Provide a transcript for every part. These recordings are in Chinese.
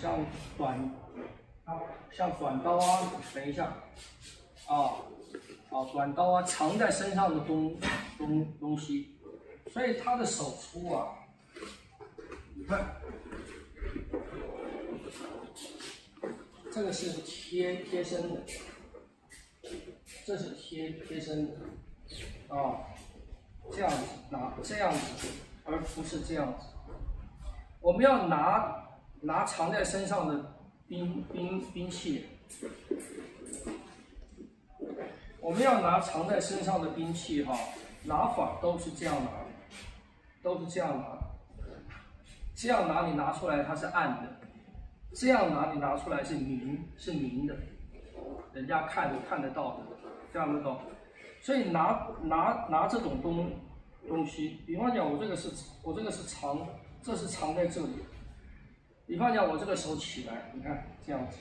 像像短刀啊，等一下，短刀啊，藏在身上的东西，所以他的手粗啊，你看，这个是贴身的，这是贴身的，这样子拿这样子，而不是这样子。我们要拿藏在身上的兵器，我们要拿藏在身上的兵器拿法都是这样拿，都是这样拿。这样拿你拿出来它是暗的，这样拿你拿出来是明的，人家看得到的，这样得懂？所以拿这种东西，比方讲我这个是藏，这是藏在这里。比方讲我这个手起来，你看这样子，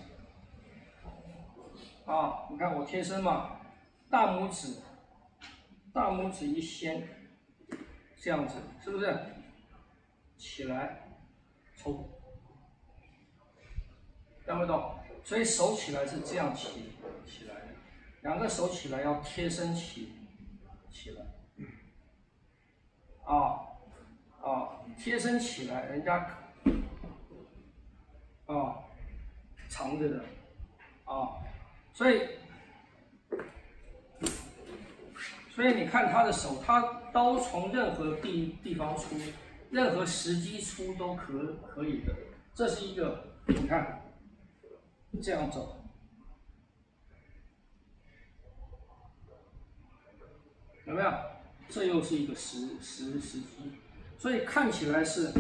你看我贴身嘛，大拇指一掀，这样子是不是？起来，抽，看不懂？所以手起来是这样起来的，两个手起来要贴身起来，贴身起来，人家藏着的，所以你看他的手，他刀从任何地方出，任何时机出都可以的。这是一个，你看，这样走，有没有？这又是一个时机，所以看起来是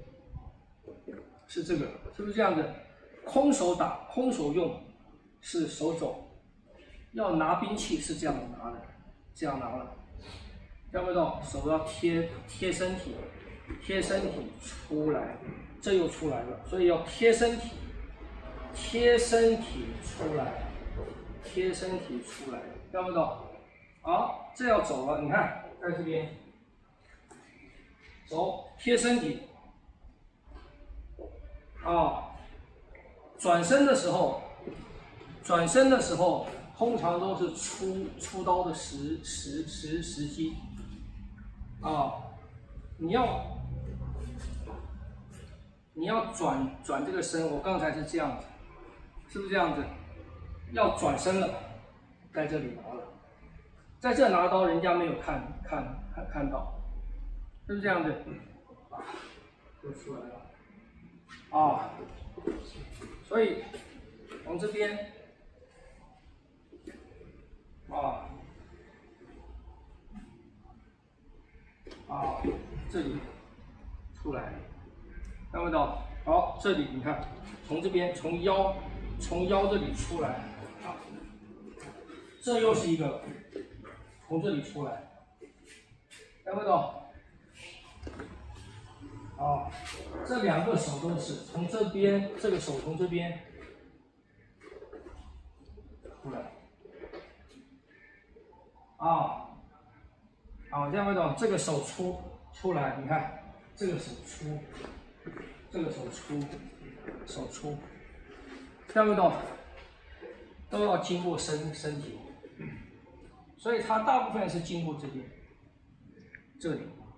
这个，是不是这样的？空手打，空手用是手肘，要拿兵器是这样拿的，这样拿了，看不到？手要贴身体出来，这又出来了，所以要贴身体出来，看不到？好，这要走了，你看在这边，走贴身体，转身的时候，通常都是出刀的时机，你要转这个身，我刚才是这样子，是不是这样子？要转身了，在这里拿了，在这拿刀，人家没有看到，是不是这样子？就出来了，所以从这边，这里出来，看不到？好，这里你看，从这边从腰这里出来，这又是一个从这里出来，看不到？这两个手都是从这边，这个手从这边出来，这样看到？这个手出来，你看这个手出，手出，看不到？都要经过身体，所以它大部分是经过这边，这里，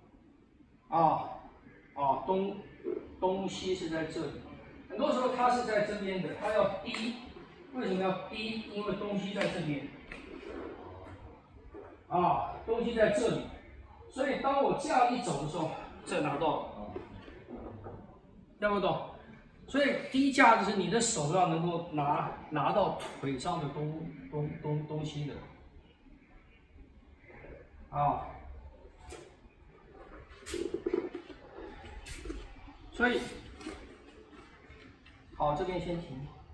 东西是在这里，很多时候它是在这边的，它要低，为什么要低？因为东西在这边，东西在这里，所以当我这样一走的时候，这拿到了，看不懂？所以低架就是你的手要能够拿到腿上的东西的，所以好，这边先停。